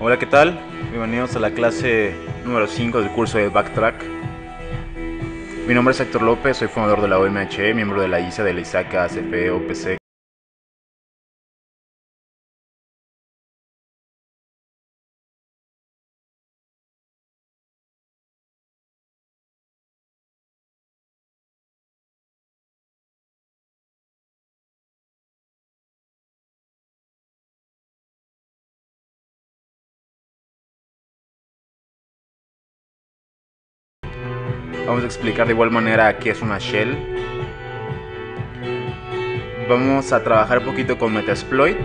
Hola, ¿qué tal? Bienvenidos a la clase número 5 del curso de Backtrack. Mi nombre es Héctor López, soy fundador de la OMHE, miembro de la ISA de la ISACA ACP OPC. Vamos a explicar de igual manera qué es una shell. Vamos a trabajar un poquito con Metasploit.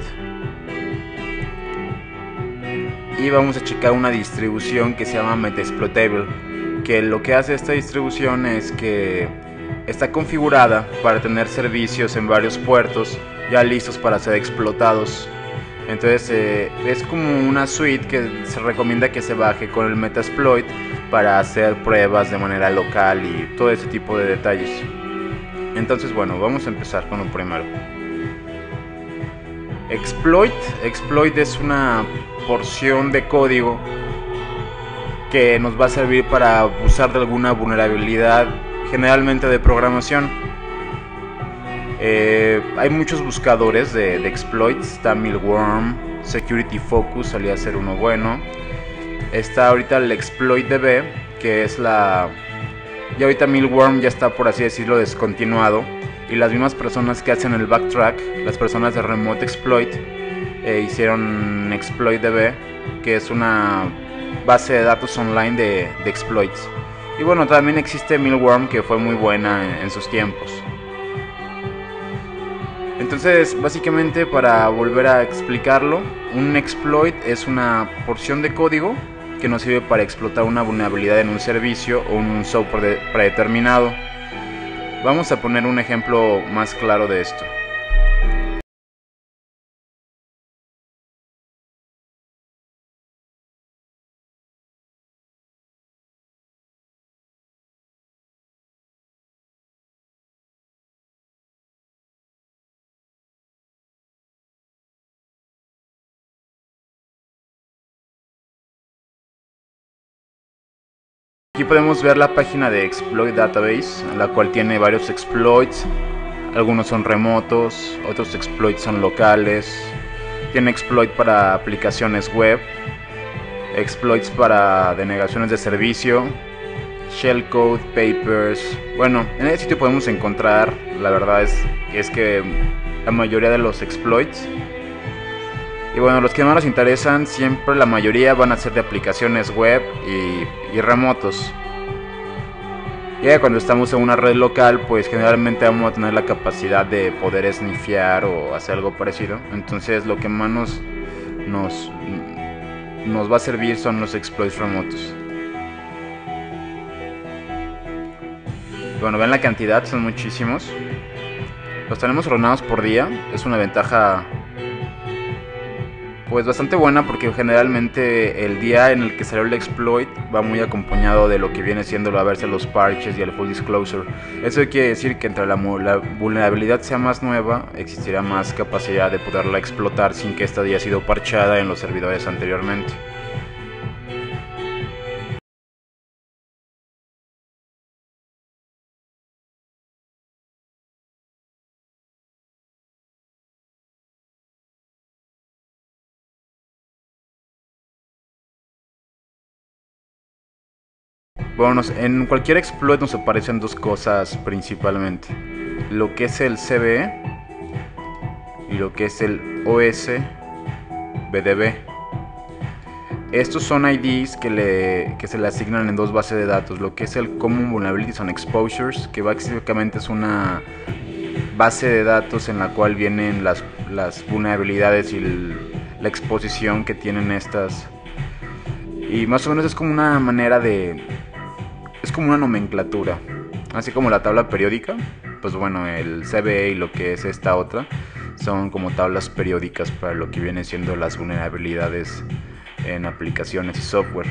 Y vamos a checar una distribución que se llama Metasploitable, que lo que hace esta distribución es que está configurada para tener servicios en varios puertos ya listos para ser explotados. Entonces es como una suite que se recomienda que se baje con el Metasploit para hacer pruebas de manera local y todo ese tipo de detalles. Entonces bueno, vamos a empezar con lo primero. Exploit es una porción de código que nos va a servir para abusar de alguna vulnerabilidad, generalmente de programación. Hay muchos buscadores de exploits. Está Milworm, Security Focus solía ser uno bueno. Está ahorita el ExploitDB, que es la... Y ahorita Milworm ya está, por así decirlo, descontinuado. Y las mismas personas que hacen el backtrack, las personas de Remote Exploit, hicieron ExploitDB, que es una base de datos online de exploits. Y bueno, también existe Milworm, que fue muy buena en sus tiempos. Entonces, básicamente, para volver a explicarlo, un exploit es una porción de código que nos sirve para explotar una vulnerabilidad en un servicio o en un software predeterminado. Vamos a poner un ejemplo más claro de esto. Aquí podemos ver la página de Exploit Database, la cual tiene varios exploits. Algunos son remotos, otros exploits son locales. Tiene exploit para aplicaciones web, exploits para denegaciones de servicio, shellcode, papers. Bueno, en este sitio podemos encontrar, la verdad es que la mayoría de los exploits. Y bueno, los que más nos interesan, siempre la mayoría van a ser de aplicaciones web y remotos. Ya cuando estamos en una red local, pues generalmente vamos a tener la capacidad de poder snifear o hacer algo parecido. Entonces lo que más nos va a servir son los exploits remotos. Bueno, ven la cantidad, son muchísimos. Los tenemos ordenados por día, es una ventaja pues bastante buena, porque generalmente el día en el que salió el exploit va muy acompañado de lo que viene siendo a verse los parches y el full disclosure. Eso quiere decir que entre la vulnerabilidad sea más nueva, existirá más capacidad de poderla explotar sin que esta haya sido parchada en los servidores anteriormente. Bueno, en cualquier exploit nos aparecen dos cosas principalmente: lo que es el CVE y lo que es el OSBDB. Estos son IDs que se le asignan en dos bases de datos. Lo que es el Common Vulnerabilities and Exposures, que básicamente es una base de datos en la cual vienen las vulnerabilidades y la exposición que tienen estas. Y más o menos es como una manera de... es como una nomenclatura. Así como la tabla periódica, pues bueno, el CVE y lo que es esta otra son como tablas periódicas para lo que vienen siendo las vulnerabilidades en aplicaciones y software.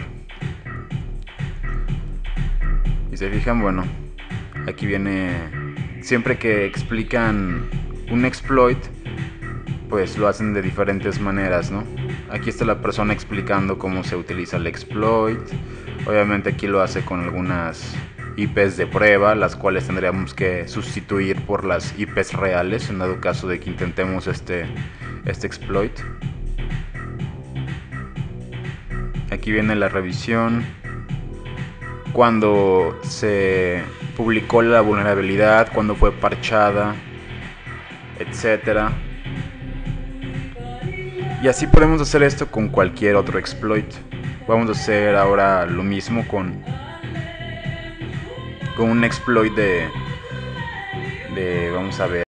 Y se fijan, bueno, aquí viene, siempre que explican un exploit, pues lo hacen de diferentes maneras, ¿no? Aquí está la persona explicando cómo se utiliza el exploit. Obviamente aquí lo hace con algunas IPs de prueba, las cuales tendríamos que sustituir por las IPs reales en dado caso de que intentemos este exploit. Aquí viene la revisión, cuando se publicó la vulnerabilidad, cuando fue parchada, etcétera. Y así podemos hacer esto con cualquier otro exploit. Vamos a hacer ahora lo mismo con un exploit de vamos a ver.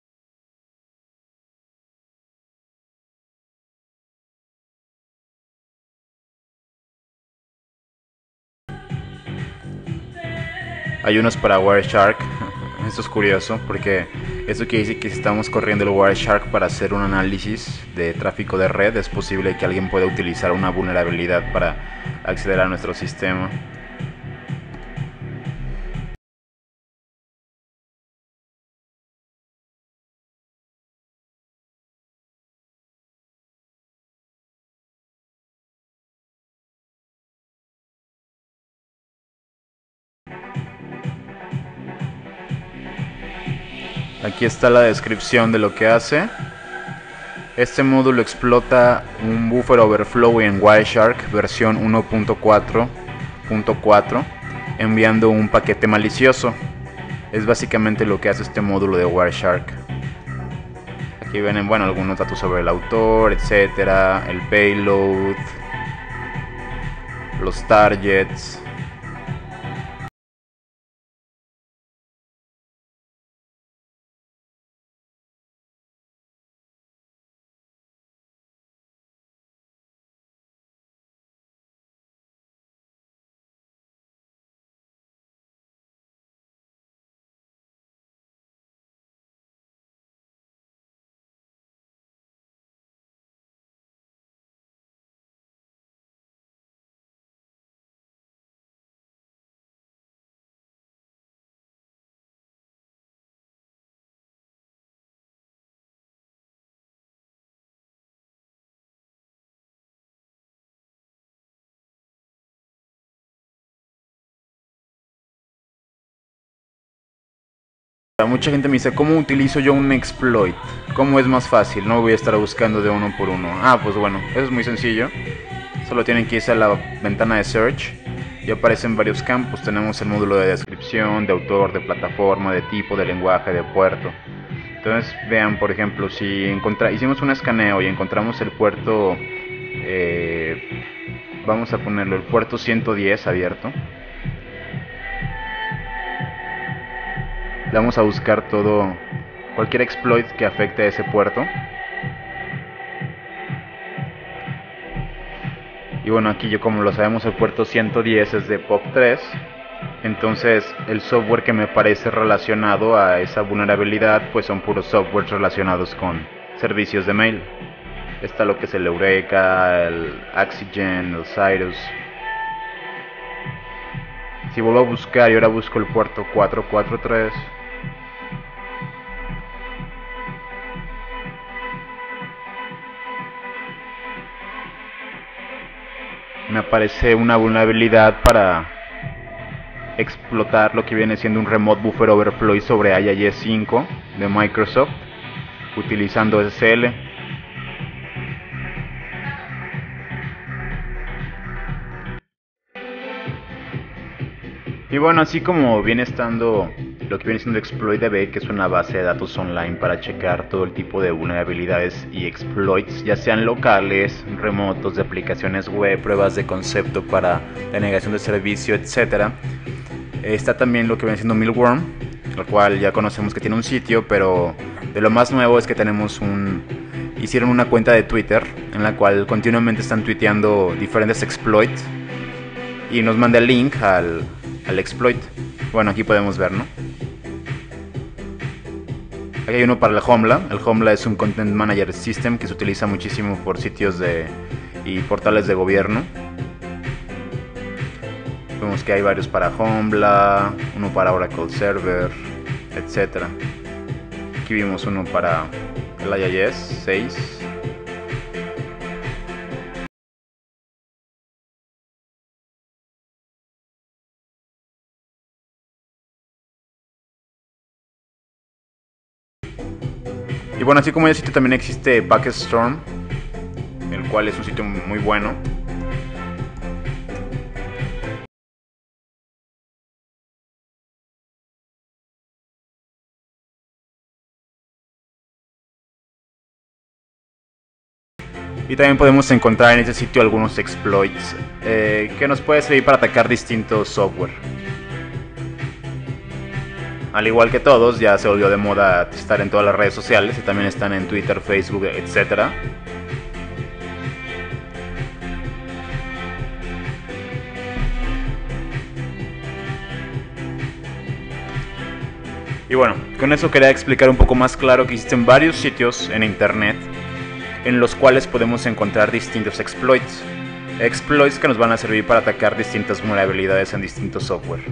Hay unos para Wireshark. Esto es curioso porque esto quiere decir que si estamos corriendo el Wireshark para hacer un análisis de tráfico de red, es posible que alguien pueda utilizar una vulnerabilidad para acceder a nuestro sistema. Aquí está la descripción de lo que hace. Este módulo explota un buffer overflow en Wireshark versión 1.4.4 enviando un paquete malicioso. Es básicamente lo que hace este módulo de Wireshark. Aquí vienen, bueno, algunos datos sobre el autor, etcétera, el payload, los targets. Mucha gente me dice, ¿cómo utilizo yo un exploit? ¿Cómo es más fácil? No voy a estar buscando de uno por uno. Pues bueno, eso es muy sencillo. Solo tienen que irse a la ventana de search y aparecen varios campos. Tenemos el módulo de descripción, de autor, de plataforma, de tipo, de lenguaje, de puerto. Entonces vean, por ejemplo, si hicimos un escaneo y encontramos el puerto, vamos a ponerlo, el puerto 110 abierto. Le vamos a buscar cualquier exploit que afecte a ese puerto. Y bueno, aquí yo, como lo sabemos, el puerto 110 es de POP3. Entonces el software que me parece relacionado a esa vulnerabilidad pues son puros softwares relacionados con servicios de mail. Está lo que es el Eureka, el Oxygen, el Cyrus. Si vuelvo a buscar y ahora busco el puerto 443, me aparece una vulnerabilidad para explotar lo que viene siendo un Remote Buffer Overflow sobre IIS 5 de Microsoft utilizando SSL. Y bueno, así como viene estando lo que viene siendo ExploitDB, que es una base de datos online para checar todo el tipo de vulnerabilidades y exploits, ya sean locales, remotos, de aplicaciones web, pruebas de concepto para denegación de servicio, etc. Está también lo que viene siendo Milworm, el cual ya conocemos que tiene un sitio, pero de lo más nuevo es que hicieron una cuenta de Twitter en la cual continuamente están tuiteando diferentes exploits y nos manda el link al exploit. Bueno, aquí podemos ver, ¿no? Aquí hay uno para el Joomla. El Joomla es un Content Manager System que se utiliza muchísimo por sitios y portales de gobierno. Vemos que hay varios para Joomla, uno para Oracle Server, etc. Aquí vimos uno para el IIS 6. Y bueno, así como el sitio también existe Packetstorm, el cual es un sitio muy bueno. Y también podemos encontrar en este sitio algunos exploits que nos puede servir para atacar distintos software. Al igual que todos, ya se volvió de moda estar en todas las redes sociales y también están en Twitter, Facebook, etc. Y bueno, con eso quería explicar un poco más claro que existen varios sitios en internet en los cuales podemos encontrar distintos exploits. Exploits que nos van a servir para atacar distintas vulnerabilidades en distintos software.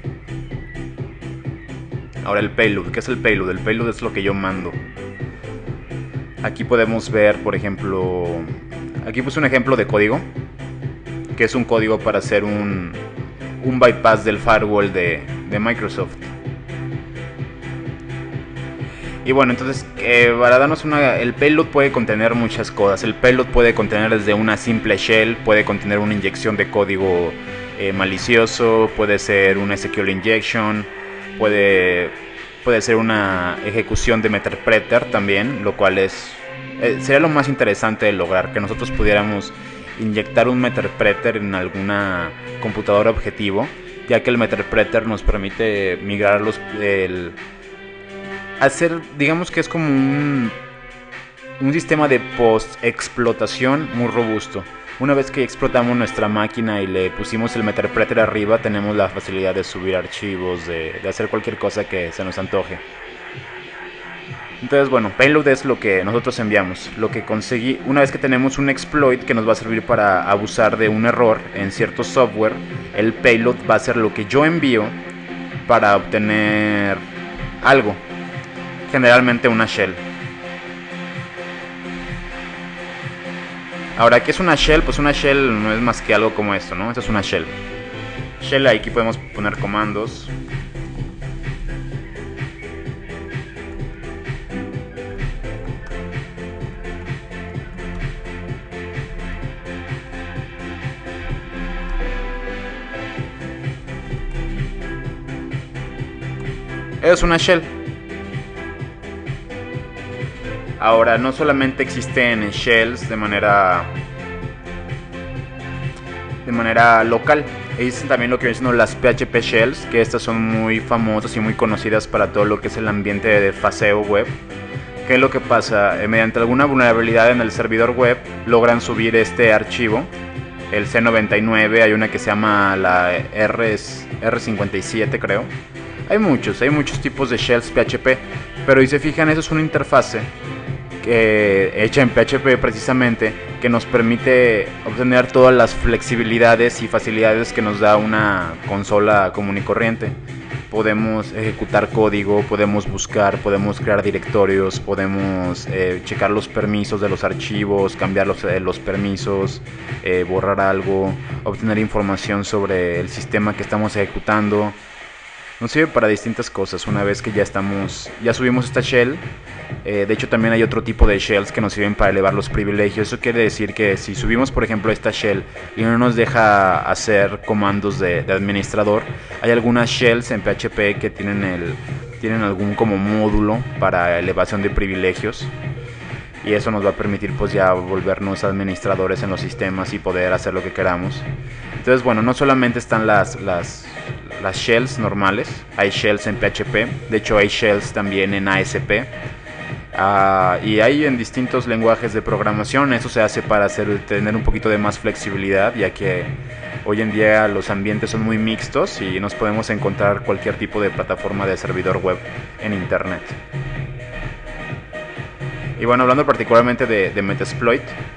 Ahora el payload. ¿Qué es el payload? El payload es lo que yo mando. Aquí podemos ver, por ejemplo... Aquí puse un ejemplo de código, que es un código para hacer un bypass del firewall de Microsoft. Y bueno, entonces, para darnos el payload puede contener muchas cosas. El payload puede contener desde una simple shell, puede contener una inyección de código malicioso, puede ser una SQL injection, puede ser una ejecución de Meterpreter también, lo cual sería lo más interesante de lograr, que nosotros pudiéramos inyectar un Meterpreter en alguna computadora objetivo, ya que el Meterpreter nos permite migrar hacer, digamos que es como un sistema de post-explotación muy robusto. Una vez que explotamos nuestra máquina y le pusimos el Meterpreter arriba, tenemos la facilidad de subir archivos, de hacer cualquier cosa que se nos antoje. Entonces, bueno, payload es lo que nosotros enviamos, lo que conseguí. Una vez que tenemos un exploit que nos va a servir para abusar de un error en cierto software, el payload va a ser lo que yo envío para obtener algo, generalmente una shell. Ahora, ¿qué es una shell? Pues una shell no es más que algo como esto, ¿no? Esto es una shell. Shell, aquí podemos poner comandos. Es una shell. Ahora, no solamente existen shells de manera local, existen también lo que vienen siendo las PHP shells, que estas son muy famosas y muy conocidas para todo lo que es el ambiente de faseo web. ¿Qué es lo que pasa? Mediante alguna vulnerabilidad en el servidor web logran subir este archivo, el C99, hay una que se llama la R57 creo. Hay muchos tipos de shells PHP, pero si se fijan, eso es una interfase hecha en PHP precisamente, que nos permite obtener todas las flexibilidades y facilidades que nos da una consola común y corriente. Podemos ejecutar código, podemos buscar, podemos crear directorios, podemos checar los permisos de los archivos, cambiar los permisos, borrar algo, obtener información sobre el sistema que estamos ejecutando. Nos sirve para distintas cosas. Una vez que ya subimos esta shell, de hecho también hay otro tipo de shells que nos sirven para elevar los privilegios. Eso quiere decir que si subimos, por ejemplo, esta shell y no nos deja hacer comandos de administrador, hay algunas shells en PHP que tienen algún como módulo para elevación de privilegios, y eso nos va a permitir pues ya volvernos administradores en los sistemas y poder hacer lo que queramos. Entonces, bueno, no solamente están las shells normales, hay shells en PHP, de hecho hay shells también en ASP, y hay en distintos lenguajes de programación. Eso se hace para tener un poquito de más flexibilidad, ya que hoy en día los ambientes son muy mixtos y nos podemos encontrar cualquier tipo de plataforma de servidor web en internet. Y bueno, hablando particularmente de Metasploit,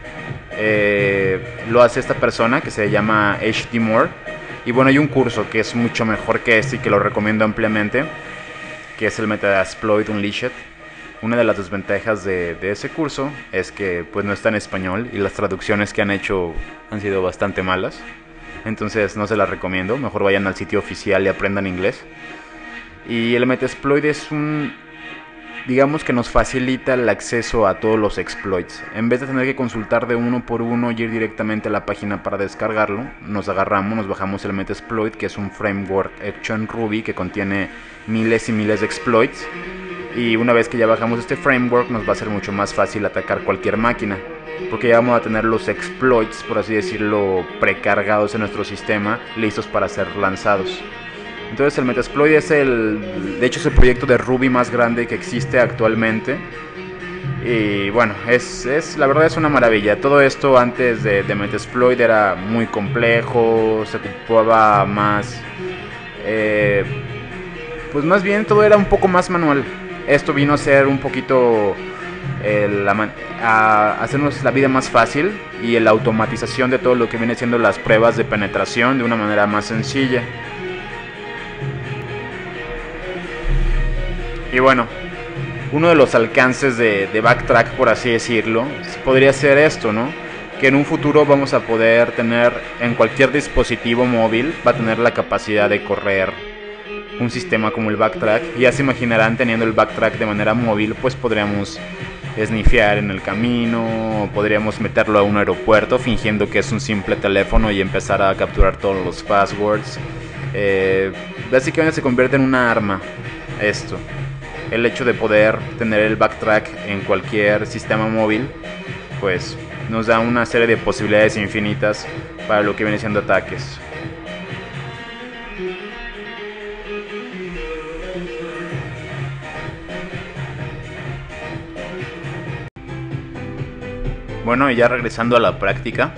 lo hace esta persona que se llama HD Moore. Y bueno, hay un curso que es mucho mejor que este y que lo recomiendo ampliamente, que es el Metasploit Unleashed. Una de las desventajas de ese curso es que pues no está en español y las traducciones que han hecho han sido bastante malas. Entonces no se las recomiendo, mejor vayan al sitio oficial y aprendan inglés. Y el Metasploit es digamos que nos facilita el acceso a todos los exploits. En vez de tener que consultar de uno por uno y ir directamente a la página para descargarlo, nos bajamos el Metasploit, que es un framework hecho en Ruby que contiene miles y miles de exploits. Y una vez que ya bajamos este framework, nos va a ser mucho más fácil atacar cualquier máquina, porque ya vamos a tener los exploits, por así decirlo, precargados en nuestro sistema, listos para ser lanzados. Entonces el Metasploit es de hecho es el proyecto de Ruby más grande que existe actualmente. Y bueno, la verdad es una maravilla. Todo esto antes de Metasploit era muy complejo, se ocupaba más, pues más bien todo era un poco más manual. Esto vino a ser un poquito a hacernos la vida más fácil y la automatización de todo lo que viene siendo las pruebas de penetración de una manera más sencilla. Y bueno, uno de los alcances de Backtrack, por así decirlo, podría ser esto, ¿no? Que en un futuro vamos a poder tener en cualquier dispositivo móvil, va a tener la capacidad de correr un sistema como el Backtrack. Y ya se imaginarán, teniendo el Backtrack de manera móvil, pues podríamos snifear en el camino, podríamos meterlo a un aeropuerto fingiendo que es un simple teléfono y empezar a capturar todos los passwords. Básicamente se convierte en una arma esto. El hecho de poder tener el Backtrack en cualquier sistema móvil, pues nos da una serie de posibilidades infinitas para lo que viene siendo ataques. Bueno, y ya regresando a la práctica,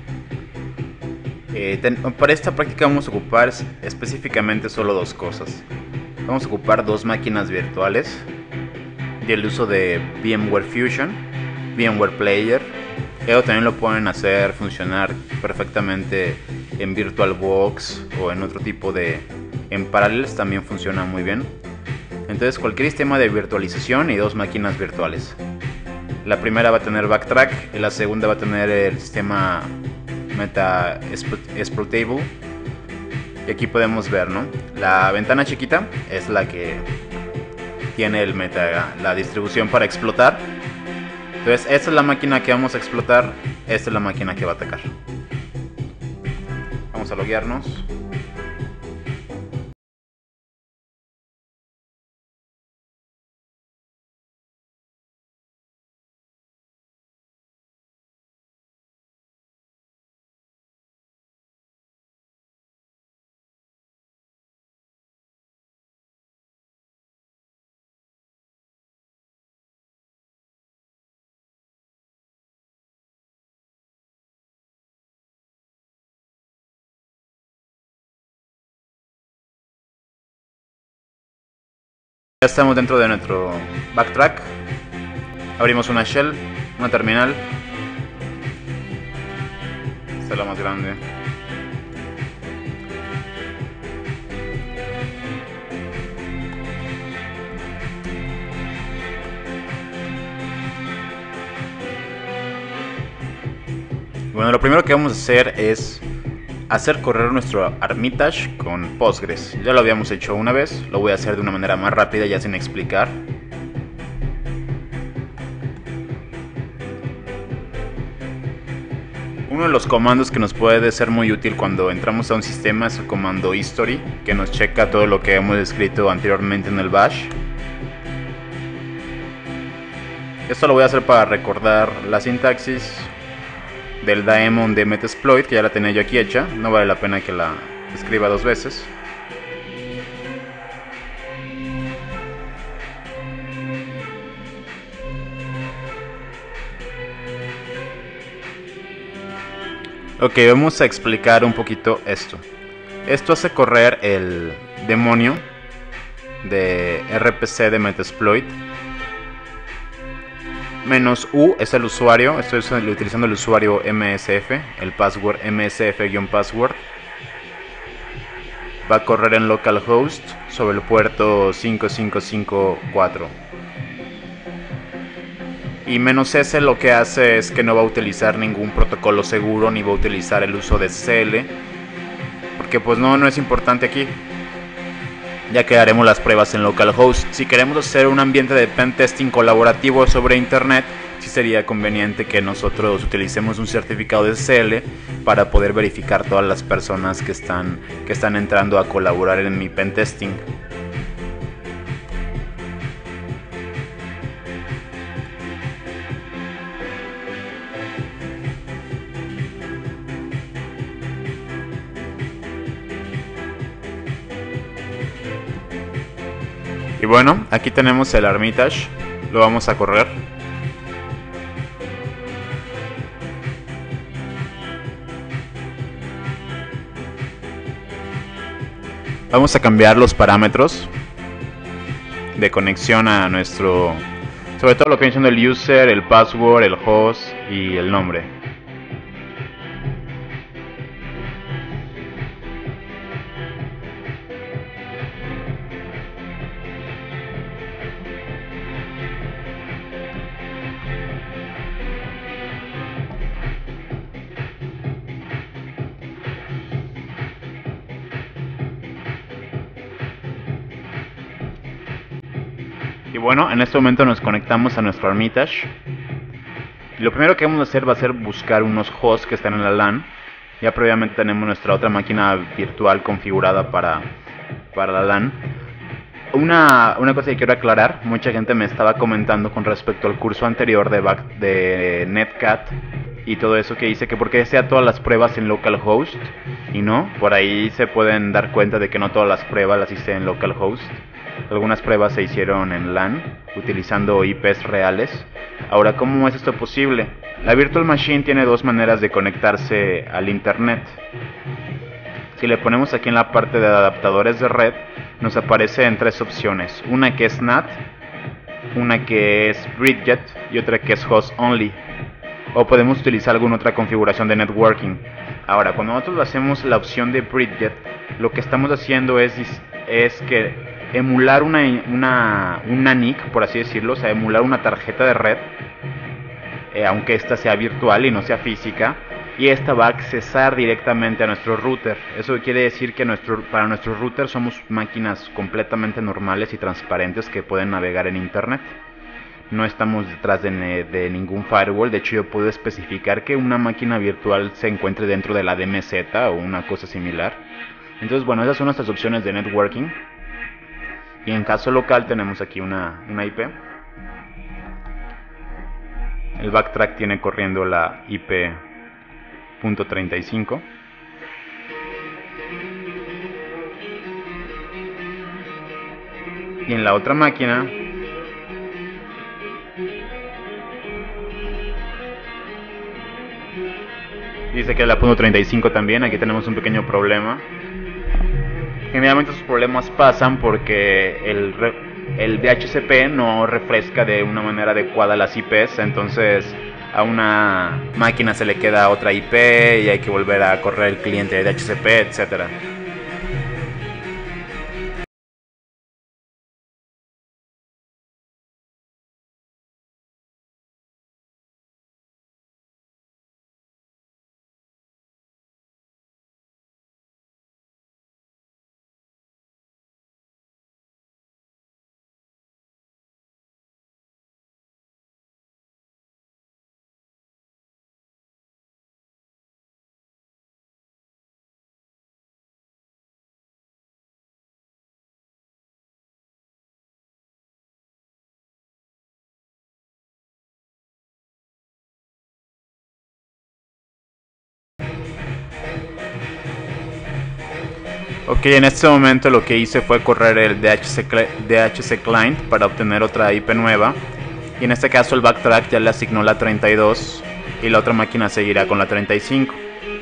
para esta práctica vamos a ocupar específicamente solo dos cosas. Vamos a ocupar dos máquinas virtuales y el uso de VMware Fusion, VMware Player. Eso también lo pueden hacer funcionar perfectamente en VirtualBox o en otro tipo en Parallels también funciona muy bien. Entonces cualquier sistema de virtualización y dos máquinas virtuales. La primera va a tener Backtrack y la segunda va a tener el sistema Metasploitable. Y aquí podemos ver, ¿no? La ventana chiquita es la que tiene la distribución para explotar. Entonces esta es la máquina que vamos a explotar, esta es la máquina que va a atacar. Vamos a loguearnos. Ya estamos dentro de nuestro Backtrack. Abrimos una shell, una terminal. Esta es la más grande. Bueno, lo primero que vamos a hacer es hacer correr nuestro Armitage con Postgres. Ya lo habíamos hecho una vez, lo voy a hacer de una manera más rápida, ya sin explicar. Uno de los comandos que nos puede ser muy útil cuando entramos a un sistema es el comando history, que nos checa todo lo que hemos escrito anteriormente en el bash. Esto lo voy a hacer para recordar la sintaxis del daemon de Metasploit, que ya la tenía yo aquí hecha, no vale la pena que la escriba dos veces. Ok, vamos a explicar un poquito esto. Esto hace correr el demonio de RPC de Metasploit. -u es el usuario, estoy utilizando el usuario MSF, el password MSF-password. Va a correr en localhost sobre el puerto 5554. Y -s lo que hace es que no va a utilizar ningún protocolo seguro ni va a utilizar el uso de SSL, porque pues no es importante aquí. ya que haremos las pruebas en localhost. Si queremos hacer un ambiente de pentesting colaborativo sobre internet, sí sería conveniente que nosotros utilicemos un certificado de SSL para poder verificar todas las personas que están entrando a colaborar en mi pentesting. Y bueno, aquí tenemos el Armitage, lo vamos a correr. Vamos a cambiar los parámetros de conexión a nuestro, sobre todo lo que viene siendo el user, el password, el host y el nombre. Y bueno, en este momento nos conectamos a nuestro Armitage. Y lo primero que vamos a hacer va a ser buscar unos hosts que están en la LAN. Ya previamente tenemos nuestra otra máquina virtual configurada para la LAN. Una cosa que quiero aclarar, mucha gente me estaba comentando con respecto al curso anterior de Netcat y todo eso, que dice que por qué hacía todas las pruebas en localhost. Y no, por ahí se pueden dar cuenta de que no todas las pruebas las hice en localhost. Algunas pruebas se hicieron en LAN, utilizando IPs reales. Ahora, ¿cómo es esto posible? La Virtual Machine tiene dos maneras de conectarse al Internet. Si le ponemos aquí en la parte de adaptadores de red, nos aparece en tres opciones. Una que es NAT, una que es Bridget y otra que es Host Only. O podemos utilizar alguna otra configuración de networking. Ahora, cuando nosotros hacemos la opción de Bridget, lo que estamos haciendo es que emular una NIC, por así decirlo, o sea, emular una tarjeta de red, aunque esta sea virtual y no sea física, y esta va a accesar directamente a nuestro router. Eso quiere decir que para nuestro router somos máquinas completamente normales y transparentes que pueden navegar en internet. No estamos detrás de ningún firewall. De hecho, yo puedo especificar que una máquina virtual se encuentre dentro de la DMZ o una cosa similar. Entonces, bueno, esas son nuestras opciones de networking. Y en caso local tenemos aquí una IP. El backtrack tiene corriendo la IP .35. Y en la otra máquina dice que es la .35 también. Aquí tenemos un pequeño problema. Generalmente esos problemas pasan porque el DHCP no refresca de una manera adecuada las IPs, entonces a una máquina se le queda otra IP y hay que volver a correr el cliente de DHCP, etcétera. Ok, en este momento lo que hice fue correr el DHC Client para obtener otra IP nueva. Y en este caso el backtrack ya le asignó la 32 y la otra máquina seguirá con la 35.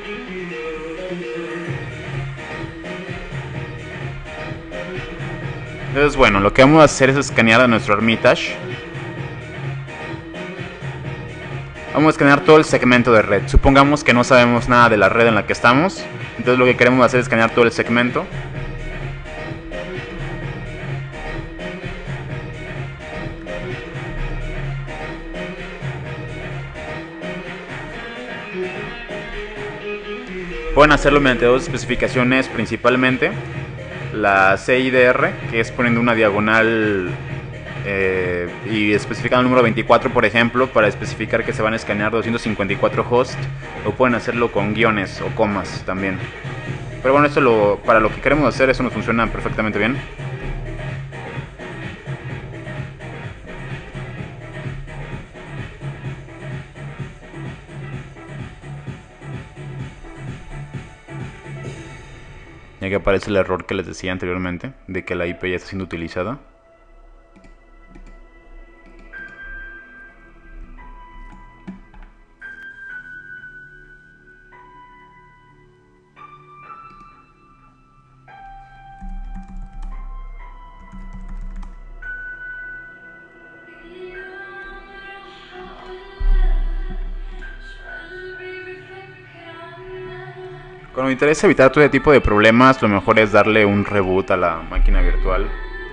Entonces, bueno, lo que vamos a hacer es escanear a nuestro Armitage. Vamos a escanear todo el segmento de red. Supongamos que no sabemos nada de la red en la que estamos. Entonces lo que queremos hacer es escanear todo el segmento. Pueden hacerlo mediante dos especificaciones principalmente. la CIDR, que es poniendo una diagonal y especificando el número 24, por ejemplo, para especificar que se van a escanear 254 hosts, o pueden hacerlo con guiones o comas también. Pero bueno, esto para lo que queremos hacer, eso nos funciona perfectamente bien. Ya que aparece el error que les decía anteriormente, de que la IP ya está siendo utilizada. Cuando me interesa evitar todo tipo de problemas, lo mejor es darle un reboot a la máquina virtual.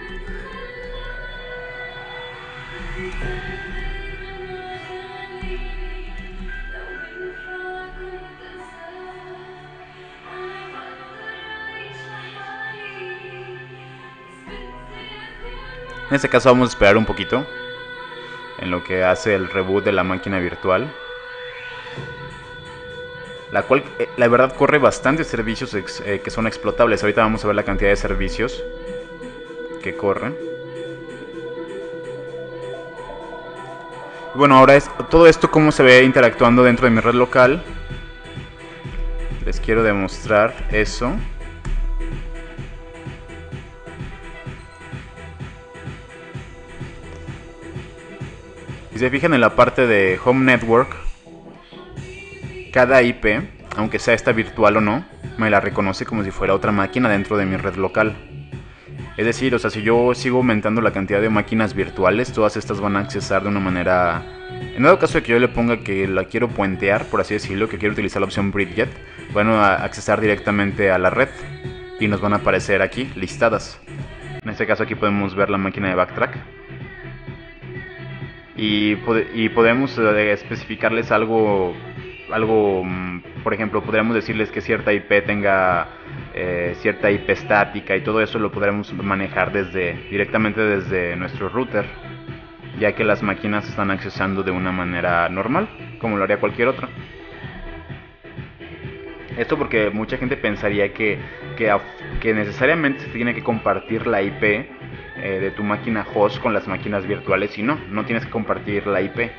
En este caso vamos a esperar un poquito en lo que hace el reboot de la máquina virtual, la cual la verdad corre bastantes servicios que son explotables. Ahorita vamos a ver la cantidad de servicios que corren. Bueno, ahora es todo esto cómo se ve interactuando dentro de mi red local. Les quiero demostrar eso. Si se fijan en la parte de Home Network, cada IP, aunque sea esta virtual o no, me la reconoce como si fuera otra máquina dentro de mi red local. Es decir, o sea, si yo sigo aumentando la cantidad de máquinas virtuales, todas estas van a accesar de una manera... En dado caso de que yo le ponga que la quiero puentear, por así decirlo, que quiero utilizar la opción Bridget, van a accesar directamente a la red y nos van a aparecer aquí listadas. En este caso aquí podemos ver la máquina de Backtrack. Y podemos especificarles algo, por ejemplo, podríamos decirles que cierta IP tenga cierta IP estática, y todo eso lo podremos manejar directamente desde nuestro router, ya que las máquinas están accesando de una manera normal, como lo haría cualquier otra. Esto porque mucha gente pensaría que necesariamente se tiene que compartir la IP de tu máquina host con las máquinas virtuales, y no tienes que compartir la IP.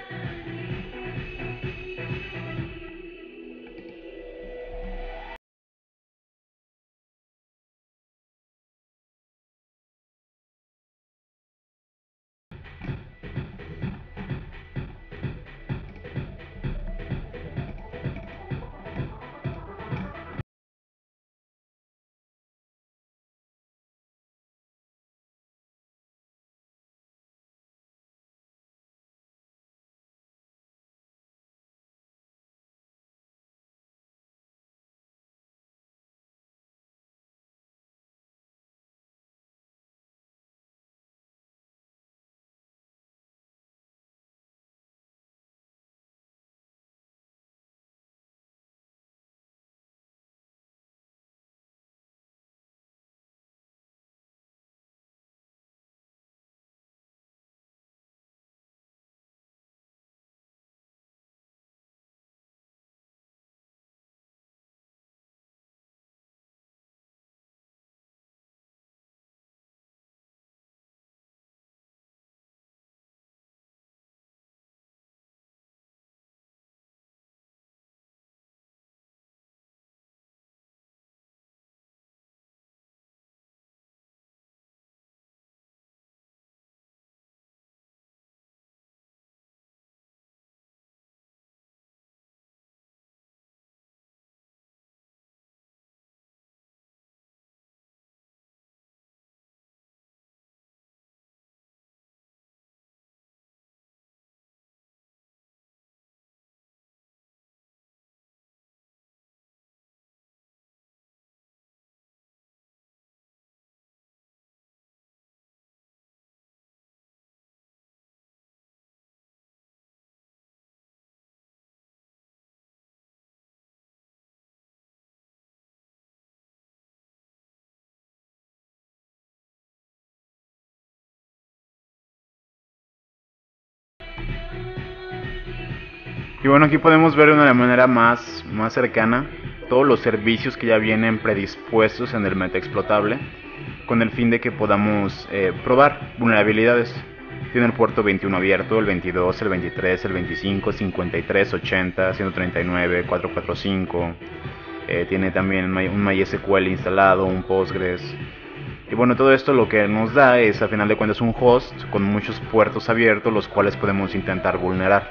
Y bueno, aquí podemos ver de una manera más cercana todos los servicios que ya vienen predispuestos en el metaexplotable, con el fin de que podamos probar vulnerabilidades. Tiene el puerto 21 abierto, el 22, el 23, el 25, 53, 80, 139, 445. Tiene también un MySQL instalado, un Postgres. Y bueno, todo esto lo que nos da es, a final de cuentas, un host con muchos puertos abiertos, los cuales podemos intentar vulnerar.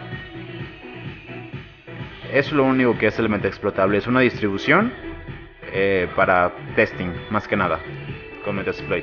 Eso es lo único que es el metaexplotable. Es una distribución para testing, más que nada, con Metasploit.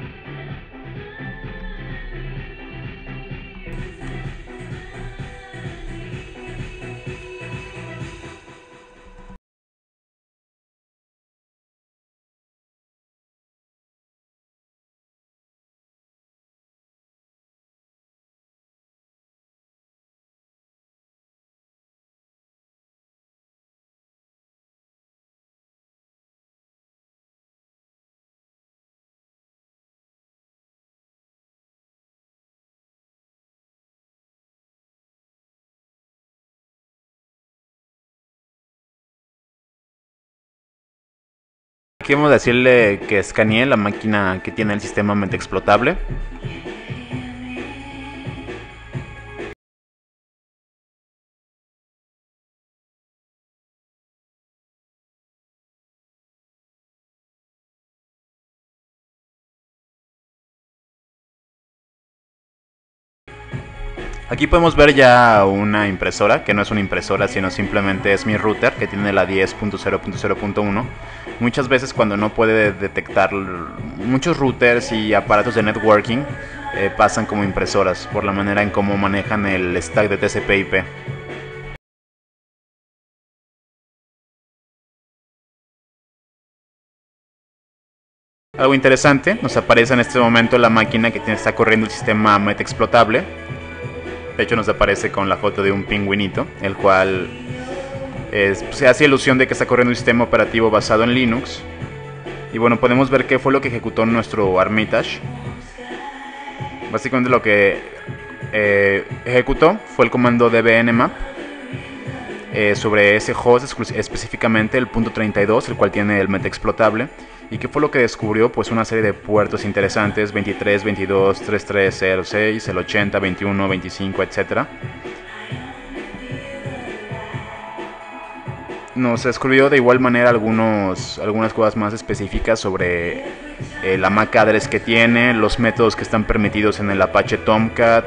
Aquí vamos a decirle que escanee la máquina que tiene el sistema metaexplotable. Aquí podemos ver ya una impresora, que no es una impresora, sino simplemente es mi router, que tiene la 10.0.0.1. Muchas veces cuando no puede detectar, muchos routers y aparatos de networking pasan como impresoras, por la manera en cómo manejan el stack de TCP/IP. Algo interesante, nos aparece en este momento la máquina que está corriendo el sistema metaexplotable. De hecho nos aparece con la foto de un pingüinito, el cual se hace ilusión de que está corriendo un sistema operativo basado en Linux. Y bueno, podemos ver qué fue lo que ejecutó nuestro Armitage. Básicamente lo que ejecutó fue el comando dbnmap sobre ese host, específicamente el punto 32, el cual tiene el metaexplotable. ¿Y qué fue lo que descubrió? Pues una serie de puertos interesantes, 23, 22, 3306, el 80, 21, 25, etc. Nos descubrió de igual manera algunas cosas más específicas sobre la MAC address que tiene, los métodos que están permitidos en el Apache Tomcat,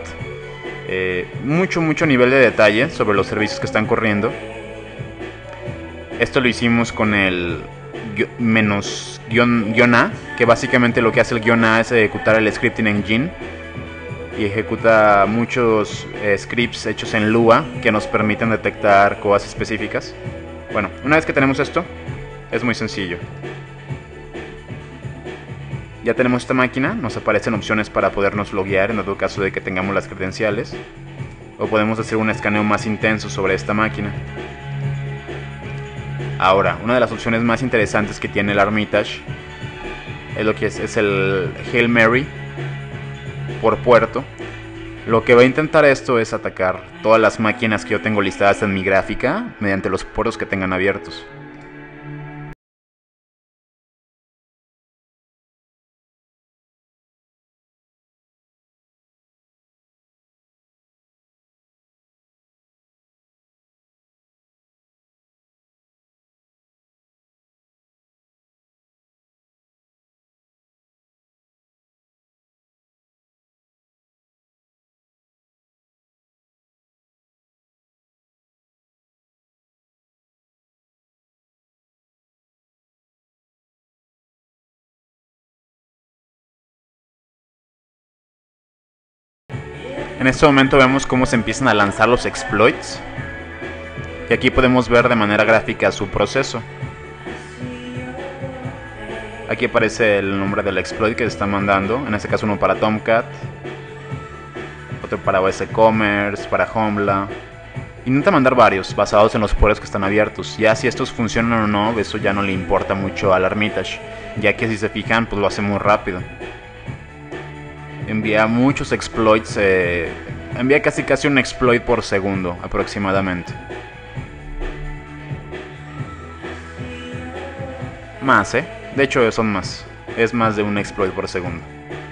mucho nivel de detalle sobre los servicios que están corriendo. Esto lo hicimos con el -A, que básicamente lo que hace el -A es ejecutar el scripting engine y ejecuta muchos scripts hechos en Lua que nos permiten detectar cosas específicas. Bueno, una vez que tenemos esto, es muy sencillo. Ya tenemos esta máquina, nos aparecen opciones para podernos loguear en dado caso de que tengamos las credenciales, o podemos hacer un escaneo más intenso sobre esta máquina. Ahora, una de las opciones más interesantes que tiene el Armitage es lo que es el Hail Mary por puerto. Lo que va a intentar esto es atacar todas las máquinas que yo tengo listadas en mi gráfica mediante los puertos que tengan abiertos. En este momento vemos cómo se empiezan a lanzar los exploits. Y aquí podemos ver de manera gráfica su proceso. Aquí aparece el nombre del exploit que se está mandando. En este caso uno para Tomcat, otro para OS Commerce, para Joomla. Intenta mandar varios basados en los puertos que están abiertos. Ya si estos funcionan o no, eso ya no le importa mucho al Armitage, ya que si se fijan, pues lo hace muy rápido. Envía muchos exploits envía casi un exploit por segundo aproximadamente. Más, de hecho son más. Es más de un exploit por segundo.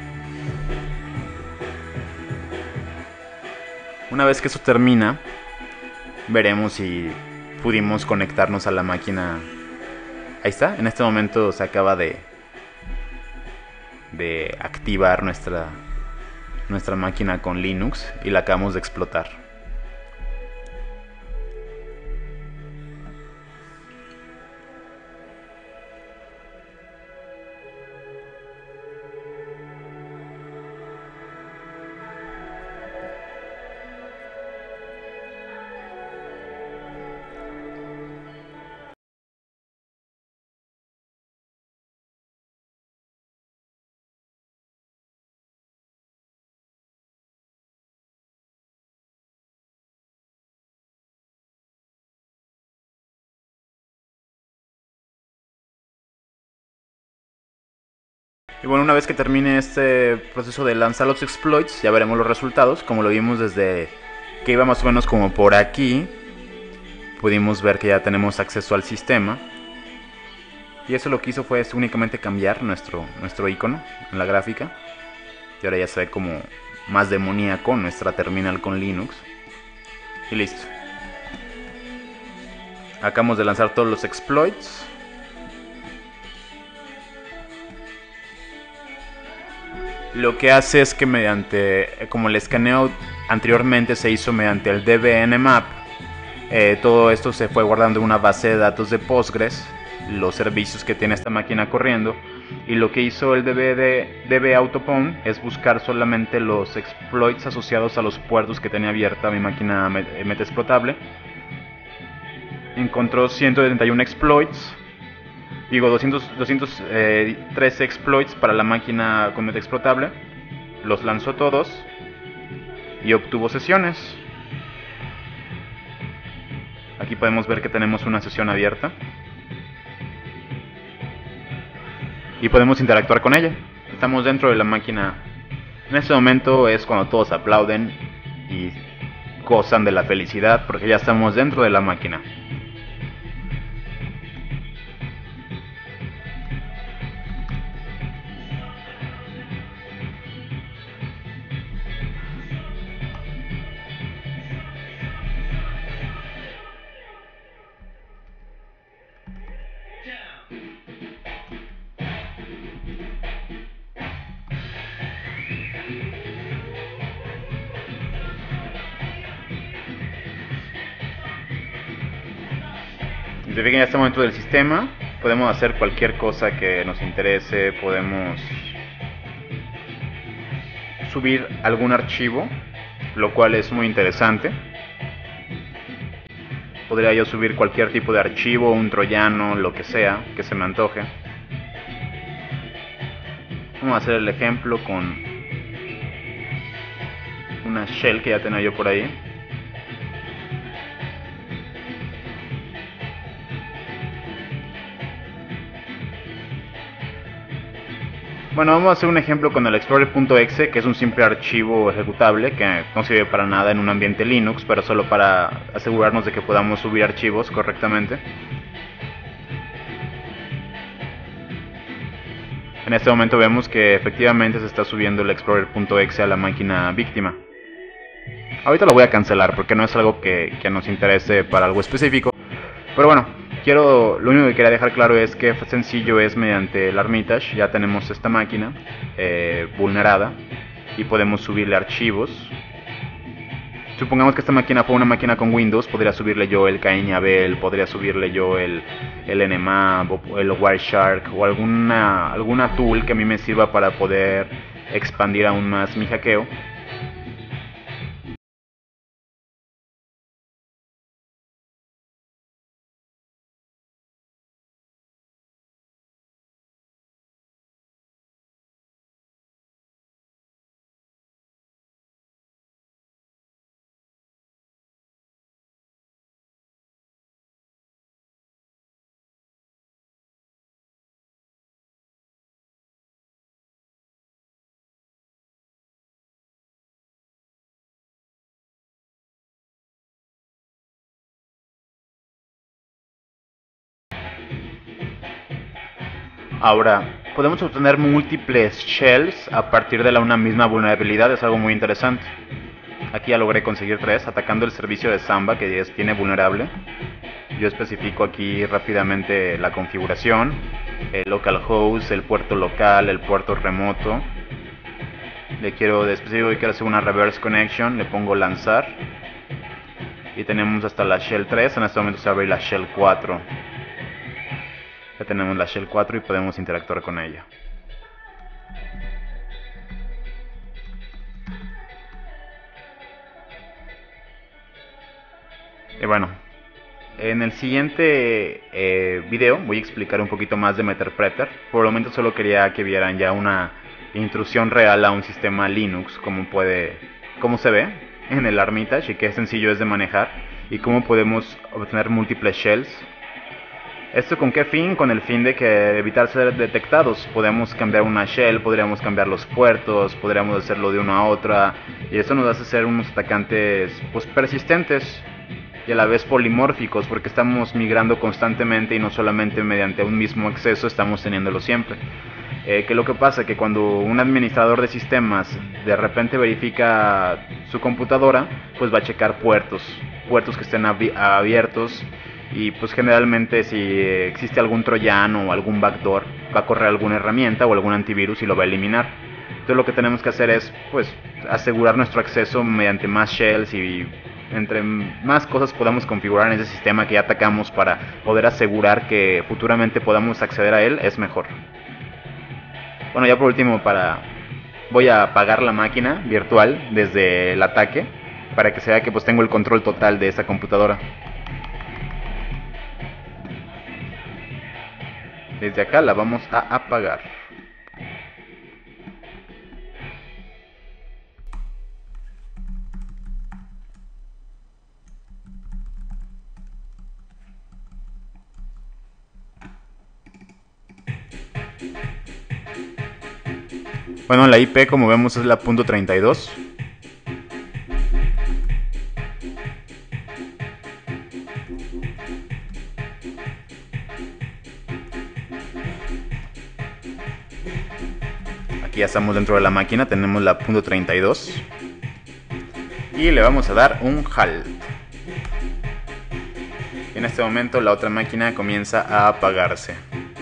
Una vez que eso termina, veremos si pudimos conectarnos a la máquina. Ahí está, en este momento se acaba de activar nuestra máquina con Linux y la acabamos de explotar. Y bueno, una vez que termine este proceso de lanzar los exploits, ya veremos los resultados. Como lo vimos desde que iba más o menos como por aquí, pudimos ver que ya tenemos acceso al sistema. Y eso lo que hizo fue únicamente cambiar nuestro icono en la gráfica. Y ahora ya se ve como más demoníaco nuestra terminal con Linux. Y listo. Acabamos de lanzar todos los exploits. Lo que hace es que mediante, como el escaneo anteriormente se hizo mediante el dbnmap, todo esto se fue guardando en una base de datos de Postgres, los servicios que tiene esta máquina corriendo, y lo que hizo el dbautopwn es buscar solamente los exploits asociados a los puertos que tenía abierta mi máquina metaexplotable. Encontró 171 exploits, 213 exploits para la máquina con metaexplotable, los lanzó todos y obtuvo sesiones. Aquí podemos ver que tenemos una sesión abierta y podemos interactuar con ella. Estamos dentro de la máquina. En este momento es cuando todos aplauden y gozan de la felicidad porque ya estamos dentro de la máquina. Si se fijan, ya estamos dentro del sistema. Podemos hacer cualquier cosa que nos interese. Podemos subir algún archivo, lo cual es muy interesante. Podría yo subir cualquier tipo de archivo, un troyano, lo que sea, que se me antoje. Vamos a hacer el ejemplo con una shell que ya tenía yo por ahí. Bueno, vamos a hacer un ejemplo con el explorer.exe, que es un simple archivo ejecutable que no sirve para nada en un ambiente Linux, pero solo para asegurarnos de que podamos subir archivos correctamente. En este momento vemos que efectivamente se está subiendo el explorer.exe a la máquina víctima. Ahorita lo voy a cancelar porque no es algo que nos interese para algo específico. Pero bueno, lo único que quería dejar claro es que sencillo es mediante el Armitage. Ya tenemos esta máquina vulnerada y podemos subirle archivos. Supongamos que esta máquina fue una máquina con Windows, podría subirle yo el Cañabel, podría subirle yo el Nmap, el Wireshark o alguna tool que a mí me sirva para poder expandir aún más mi hackeo. Ahora, podemos obtener múltiples shells a partir de una misma vulnerabilidad, es algo muy interesante. Aquí ya logré conseguir 3, atacando el servicio de Samba que tiene vulnerable. Yo especifico aquí rápidamente la configuración, el localhost, el puerto local, el puerto remoto. Le quiero de específico que quiero hacer una reverse connection, le pongo lanzar. Y tenemos hasta la shell 3, en este momento se abre la shell 4. Ya tenemos la shell 4 y podemos interactuar con ella. Y bueno, en el siguiente video voy a explicar un poquito más de Meterpreter. Por el momento solo quería que vieran ya una intrusión real a un sistema Linux, cómo se ve en el Armitage y qué sencillo es de manejar y cómo podemos obtener múltiples shells. ¿Esto con qué fin? Con el fin de que evitar ser detectados. Podemos cambiar una shell, podríamos cambiar los puertos, podríamos hacerlo de una a otra y eso nos hace ser unos atacantes pues persistentes y a la vez polimórficos, porque estamos migrando constantemente y no solamente mediante un mismo acceso estamos teniéndolo siempre. Que lo que pasa es que cuando un administrador de sistemas de repente verifica su computadora, pues va a checar puertos que estén abiertos y pues generalmente si existe algún troyano o algún backdoor va a correr alguna herramienta o algún antivirus y lo va a eliminar. Entonces lo que tenemos que hacer es pues asegurar nuestro acceso mediante más shells y entre más cosas podamos configurar en ese sistema que ya atacamos para poder asegurar que futuramente podamos acceder a él, es mejor. Bueno, ya por último voy a apagar la máquina virtual desde el ataque para que se vea que pues tengo el control total de esa computadora. Desde acá la vamos a apagar. Bueno, la IP como vemos es la .32. Aquí ya estamos dentro de la máquina, tenemos la .32. Y le vamos a dar un halt. En este momento la otra máquina comienza a apagarse.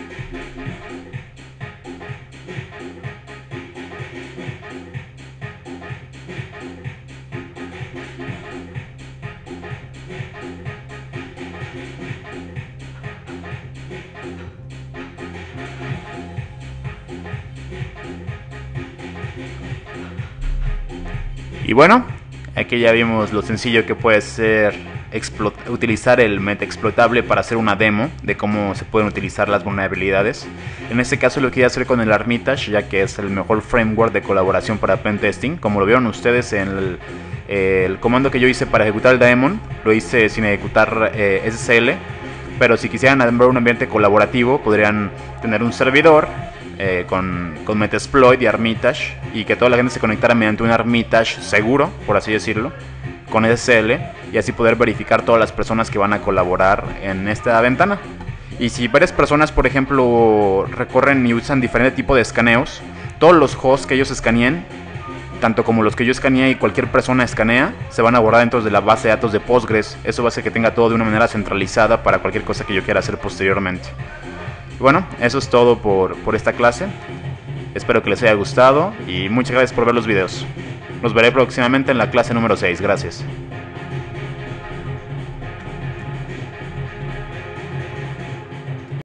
Y bueno, aquí ya vimos lo sencillo que puede ser utilizar el metaexplotable para hacer una demo de cómo se pueden utilizar las vulnerabilidades. En este caso lo quería hacer con el Armitage, ya que es el mejor framework de colaboración para pentesting. Como lo vieron ustedes en el comando que yo hice para ejecutar el daemon, lo hice sin ejecutar SSL, pero si quisieran ver un ambiente colaborativo podrían tener un servidor con Metasploit y Armitage y que toda la gente se conectara mediante un Armitage seguro, por así decirlo, con SSL, y así poder verificar todas las personas que van a colaborar en esta ventana. Y si varias personas, por ejemplo, recorren y usan diferente tipo de escaneos, todos los hosts que ellos escaneen, tanto como los que yo escaneé y cualquier persona escanea, se van a borrar dentro de la base de datos de Postgres. Eso va a hacer que tenga todo de una manera centralizada para cualquier cosa que yo quiera hacer posteriormente. Bueno, eso es todo por esta clase. Espero que les haya gustado y muchas gracias por ver los videos. Los veré próximamente en la clase número 6. Gracias.